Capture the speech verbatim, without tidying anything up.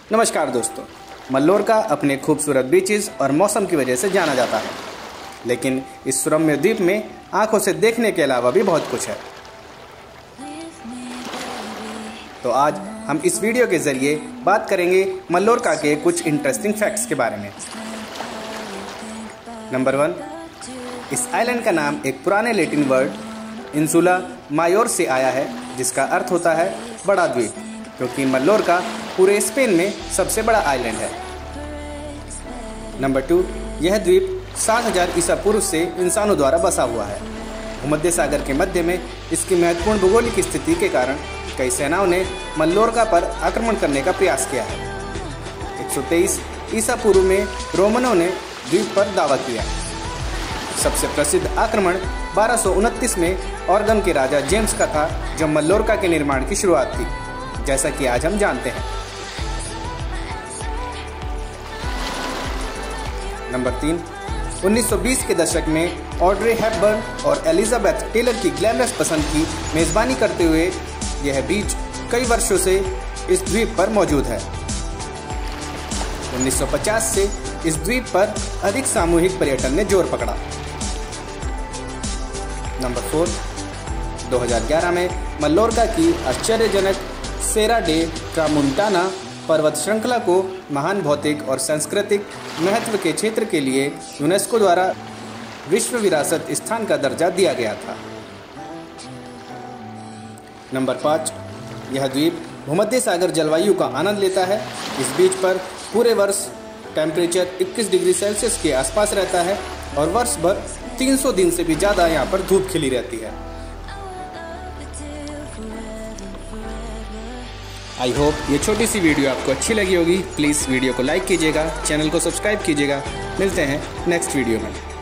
नमस्कार दोस्तों, मल्लोरका अपने खूबसूरत बीचेस और मौसम की वजह से जाना जाता है, लेकिन इस सुरम्य द्वीप में आंखों से देखने के अलावा भी बहुत कुछ है। तो आज हम इस वीडियो के जरिए बात करेंगे मल्लोरका के कुछ इंटरेस्टिंग फैक्ट्स के बारे में। नंबर वन, इस आइलैंड का नाम एक पुराने लैटिन वर्ड इंसुला मायोर से आया है, जिसका अर्थ होता है बड़ा द्वीप, क्योंकि मल्लोरका पूरे स्पेन में सबसे बड़ा आइलैंड है। नंबर टू, यह द्वीप सात हज़ार ईसा पूर्व से इंसानों द्वारा बसा हुआ है। भूमध्य सागर के मध्य में इसकी महत्वपूर्ण भौगोलिक स्थिति के कारण कई सेनाओं ने मल्लोरका पर आक्रमण करने का प्रयास किया है। एक सौ तेईस ईसा पूर्व में रोमनों ने द्वीप पर दावा किया। सबसे प्रसिद्ध आक्रमण बारह सौ उनतीस में ऑर्गन के राजा जेम्स का था, जब मल्लोरका के निर्माण की शुरुआत थी, जैसा कि आज हम जानते हैं। नंबर तीन, उन्नीस सौ बीस के दशक में ऑड्रे हेपबर्न और एलिजाबेथ टेलर की ग्लैमरस पसंद की मेजबानी करते हुए यह बीच कई वर्षों से इस द्वीप पर मौजूद है। उन्नीस सौ पचास से इस द्वीप पर अधिक सामूहिक पर्यटन ने जोर पकड़ा। नंबर फोर, दो हज़ार ग्यारह में मल्लोरका की आश्चर्यजनक सेरा डे ट्रामुंटाना पर्वत श्रृंखला को महान भौतिक और सांस्कृतिक महत्व के क्षेत्र के लिए यूनेस्को द्वारा विश्व विरासत स्थान का दर्जा दिया गया था। नंबर पाँच, यह द्वीप भूमध्य सागर जलवायु का आनंद लेता है। इस बीच पर पूरे वर्ष टेम्परेचर इक्कीस डिग्री सेल्सियस के आसपास रहता है और वर्ष भर तीन सौ दिन से भी ज़्यादा यहाँ पर धूप खिली रहती है। आई होप ये छोटी सी वीडियो आपको अच्छी लगी होगी। प्लीज़ वीडियो को लाइक कीजिएगा, चैनल को सब्सक्राइब कीजिएगा। मिलते हैं नेक्स्ट वीडियो में।